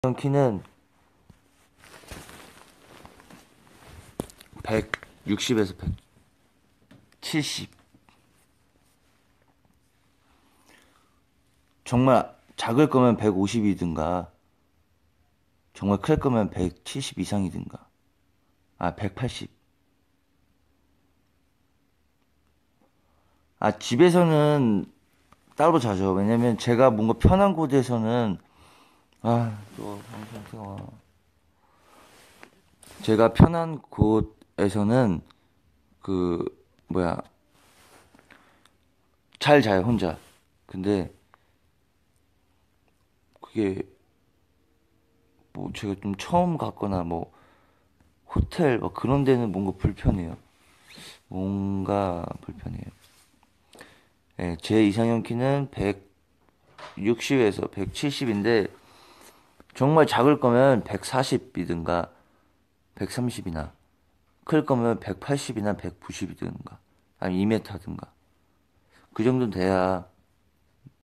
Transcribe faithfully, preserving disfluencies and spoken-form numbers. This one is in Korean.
키는 백육십에서 백칠십. 정말 작을 거면 백오십이든가, 정말 클 거면 백칠십 이상이든가, 아, 백팔십. 아, 집에서는 따로 자죠. 왜냐면 제가 뭔가 편한 곳에서는, 아, 또 방송태가 제가 편한 곳에서는 그 뭐야 잘 자요 혼자. 근데 그게 뭐 제가 좀 처음 갔거나 뭐 호텔 막 그런 데는 뭔가 불편해요. 뭔가 불편해요. 예, 제 이상형 키는 백육십에서 백칠십인데 정말 작을 거면 백사십이든가 백삼십이나 클 거면 백팔십이나 백구십이든가 아니 이 미터든가 그 정도 돼야